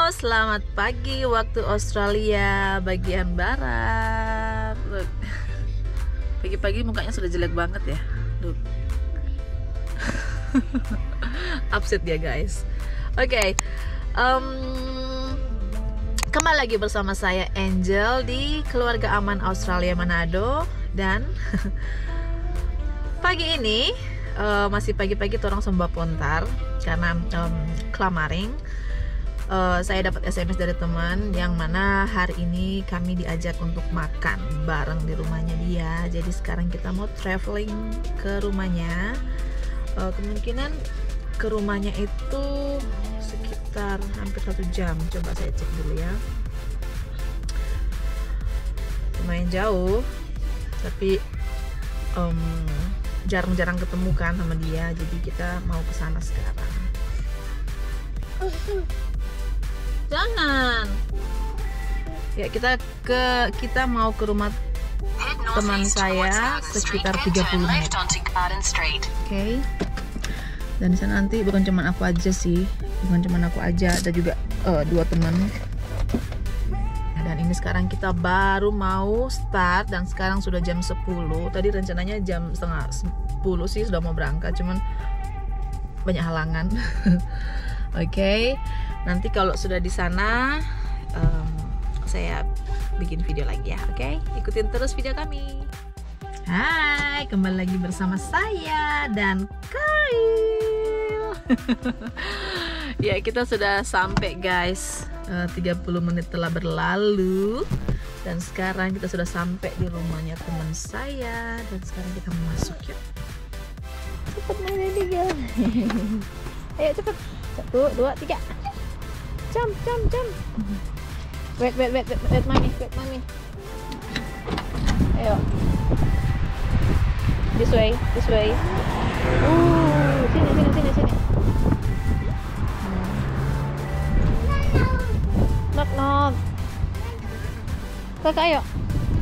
selamat pagi waktu Australia bagian barat. Look. Pagi-pagi mukanya sudah jelek banget ya. Look. Upset dia guys. Oke. Kembali lagi bersama saya Angel di Keluarga Aman Australia Manado. Dan pagi ini masih pagi-pagi orang sembah pontar karena Klamaring. Saya dapat SMS dari teman yang mana hari ini kami diajak untuk makan bareng di rumahnya dia. Jadi sekarang kita mau traveling ke rumahnya. Kemungkinan ke rumahnya itu sekitar hampir 1 jam. Coba saya cek dulu ya. Lumayan jauh, tapi jarang-jarang ketemu kan sama dia. Jadi kita mau ke sana sekarang. Jangan. Ya, kita mau ke rumah teman saya sekitar 30 menit. Oke. Dan di sana nanti bukan cuma aku aja sih, ada juga 2 teman. Nah, dan ini sekarang kita baru mau start dan sekarang sudah jam 10. Tadi rencananya jam setengah 10 sih sudah mau berangkat, cuman banyak halangan. Oke. Nanti kalau sudah di sana saya bikin video lagi ya. Oke, ikutin terus video kami. Hai, kembali lagi bersama saya dan Kyle. Ya, kita sudah sampai guys. 30 menit telah berlalu dan sekarang kita sudah sampai di rumahnya teman saya dan sekarang kita mau masuk yuk. Cepet main dia. Ayo cepet. 1, 2, 3. Jump. Wait, mommy. Ayo. This way. Sini. Knock. Kakak, ayo.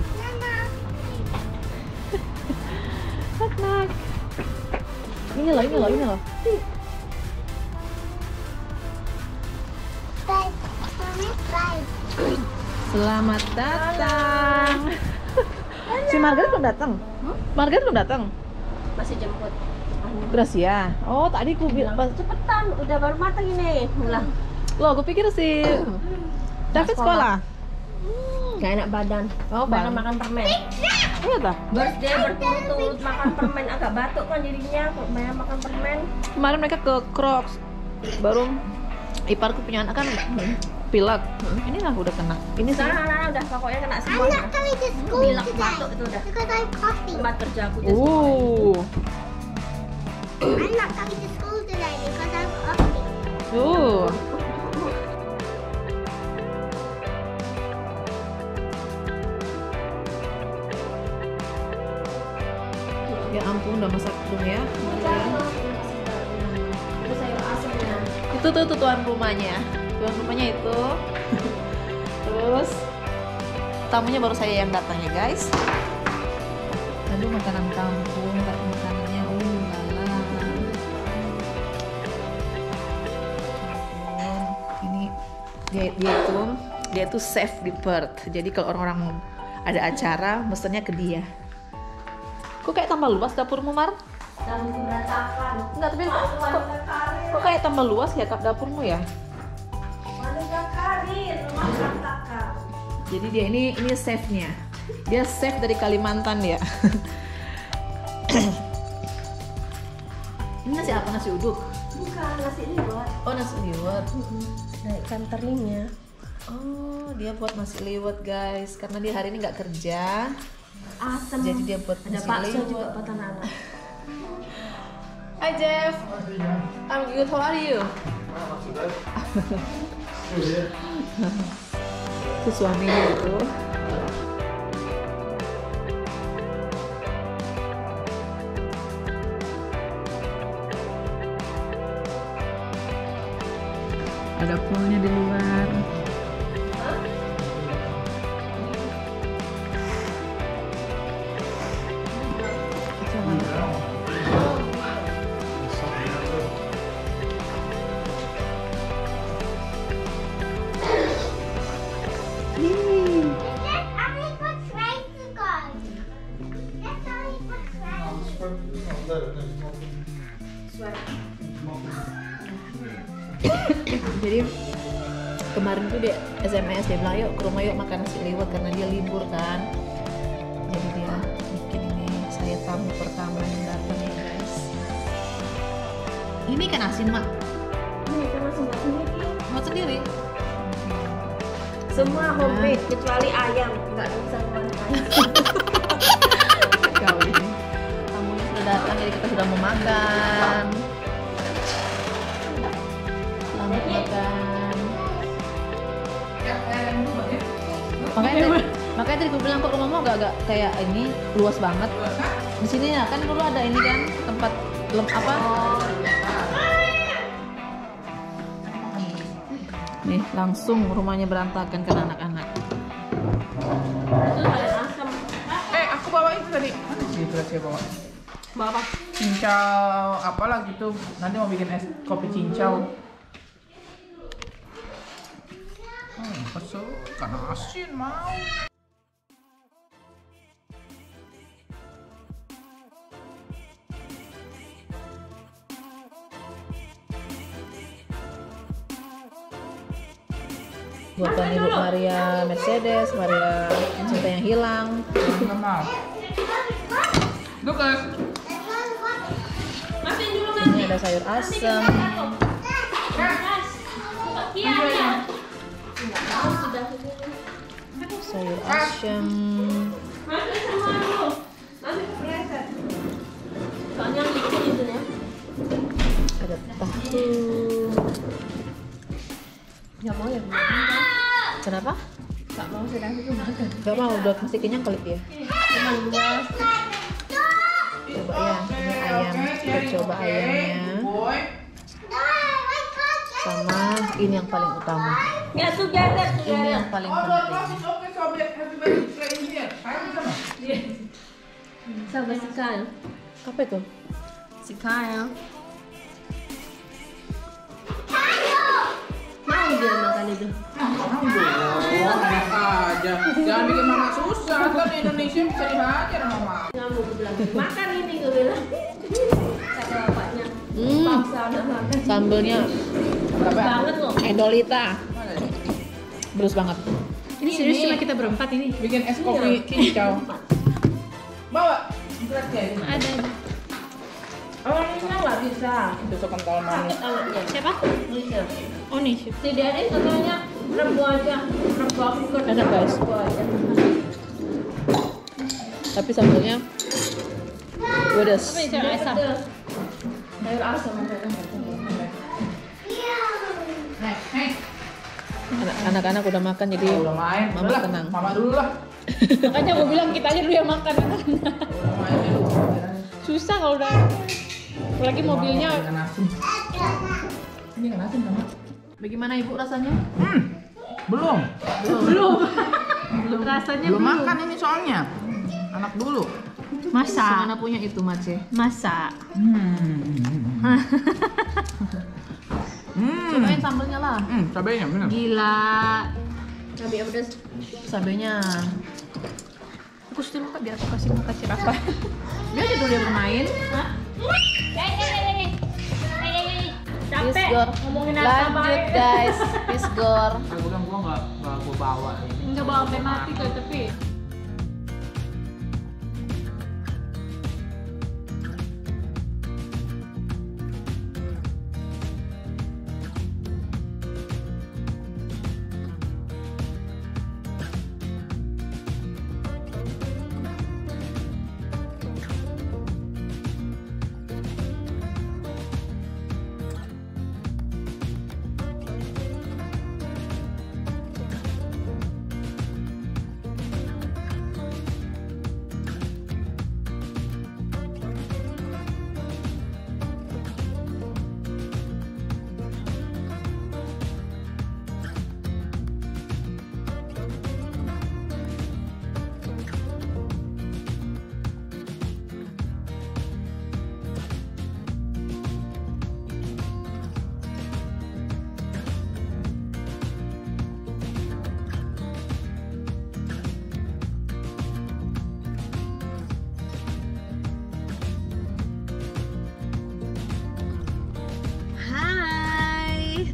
Knock. Ini loh. Selamat datang. Si Margaret belum datang. Masih jemput. Gracia. Oh, tadi aku bilang Cepetan, udah baru matang ini. Loh, aku pikir si David sekolah. Gak enak badan. Oh, banyak makan permen. Iya dah. Birthday berturut-turut makan permen, agak batuk kan jadinya. Banyak makan permen. Kemarin mereka ke Crocs. Baru iparku punya anak kan pilek. Ini lah udah kena. Ini sih. Sekarang udah pokoknya kena semua. Pilek, batuk itu udah. Tempat kerja aku just I'm not coming to school today because I'm coughing. Ya ampun, udah masak belum ya? Itu sayur asemnya. Itu tuh tuan rumahnya itu. Terus tamunya baru saya yang datang ya guys. Aduh, makanan kampung, tapi makanannya lala. Ini dia itu chef di Perth. Jadi kalau orang-orang ada acara mesennya ke dia. Kok kayak tambah luas dapurmu, Mar? Dan berantakan. Enggak, tapi kok kayak tambah luas ya kak dapurmu ya? Manusia karir, rumah berantakan. Jadi dia ini chefnya. Dia chef dari Kalimantan ya. Ini nasi apa? Nasi uduk? Bukan, nasi liwet. Oh, nasi liwet. Nah, ikan terinya. Oh, dia buat nasi liwet guys. Karena dia hari ini nggak kerja. Asam. Jadi dia buat Ada nasi bakso liwet. juga buat anak-anak. Hi Jeff. I'm good. How are you? Itu suaminya itu. Ada poolnya di luar. Jadi kemarin tuh dia SMS, dia bilang yuk ke rumah yuk makan nasi liwet karena dia libur kan. Jadi dia bikin ini. Saya tamu pertama yang datang ya guys. Ini kan asin mak. Ini kan langsung buat sendiri. Buat sendiri. Semua homemade kecuali ayam, nggak bisa makan. Kau ini. Tamunya sudah datang jadi kita sudah mau makan. Selamat makan. Makanya tadi gue bilang kok rumahmu agak kayak ini luas banget. Di sini ya kan dulu ada ini kan tempat apa? Nih langsung rumahnya berantakan karena anak-anak. Itu ada asam. Aku bawa itu tadi. Mana sih itu saya bawa? Bawa apa? Cincau apalah gitu. Nanti mau bikin es kopi cincau. Kesel karena asin mau. Buatan Ibu Maria Mercedes, Maria Cinta yang Hilang. Mau. Lukas. Masin dulu Ini ada sayur asem. Sayur asem. Masin semua dulu. Nanti kepreset. Soalnya licin itu ya. Ada tahu. Nggak mau ya? Kenapa? Nggak mau sedang itu makan. Gak mau, udah masih kenyang kali dia. Cuma luas. Coba ya, ini ayam. Kita coba ayamnya. Sama ini yang paling utama. Ya together. Ini yang paling penting. Sama si Kyle. Apa itu? Si Kyle. Mau dia makan itu? Enak aja. Jangan bikin mama susah. Kan Indonesia bisa dihajar sama mama. Nggak mau bilang makan ini gue bilang. Kata bapaknya. Paksa anak makan. Sambelnya Banget loh. Endolita. Berus banget. Ini serius cuma kita berempat ini. Bikin es kopi cincau. Bawa. Ada. Oh ini nggak bisa. Tusuk kental manis. Anaknya. Siapa? Bisa. Oh nih. Si Daddy katanya rebu aja. Rebu aku ikut. Enak, guys. Rebu aja. Tapi sambelnya pedas. Sayur asam. Sayur asam. Anak-anak udah makan jadi Udah main. mama Udah lah, tenang. Mama dulu lah. Makanya gue bilang kita aja dulu yang makan. Udah main dulu. Susah kalau udah. Apalagi mobilnya. Ini kan asin sama. Bagaimana ibu rasanya? Belum. Belum rasanya Belum makan ini soalnya. Anak dulu. Masa? Mana punya itu Mace? Masa? Cobain sambelnya lah. Cabenya bener. Gila. Cabai yang pedas. Sabenya. Aku still lupa biar aku kasih makan apa. Dia aja dulu dia bermain. Capek Pisgor. ngomongin apa Lanjut guys. Pisgor. Aku bilang gua nggak gua bawa ini. Enggak bawa tematik tapi.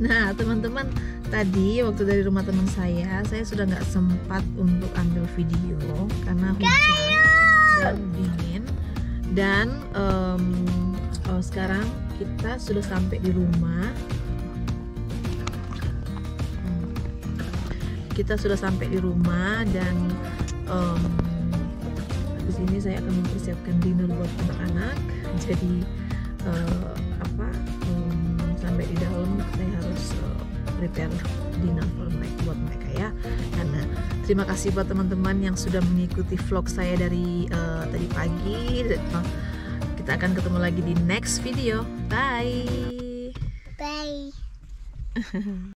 Nah teman-teman, tadi waktu dari rumah teman saya sudah nggak sempat untuk ambil video karena hujan dan dingin. Dan sekarang kita sudah sampai di rumah. Dan habis ini saya akan mempersiapkan dinner buat anak-anak. Jadi sampai di dalam saya harus prepare dinner buat mereka ya. Karena terima kasih buat teman-teman yang sudah mengikuti vlog saya dari tadi pagi. Kita akan ketemu lagi di next video. Bye.